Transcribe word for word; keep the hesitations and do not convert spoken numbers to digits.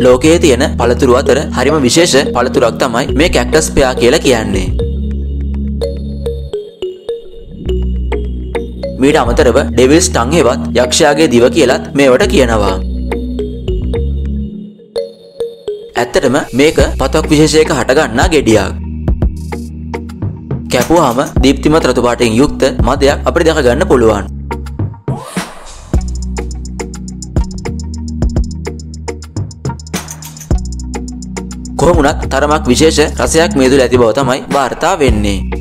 ලෝකයේ තියෙන පළතුරු අතර හරිම විශේෂ පළතුරක් තමයි මේ කැක්ටස් පෙයා කියලා කියන්නේ. මීට අමතරව ඩෙවිල්ස් ටං හෙවත් යක්ෂයාගේ දිව කියලත් මේවට කියනවා. ඇත්තටම මේක පතක් විශේෂයක හටගන්නා ගෙඩියක්. කැපුවාම දීප්තිමත් රතු පාටින් යුක්ත මදයක් අපිට දැක ගන්න පුළුවන්. කොහොමුණත් තරමක් විශේෂ රසයක් මේ තුළ ඇති බව තමයි වාර්තා වෙන්නේ.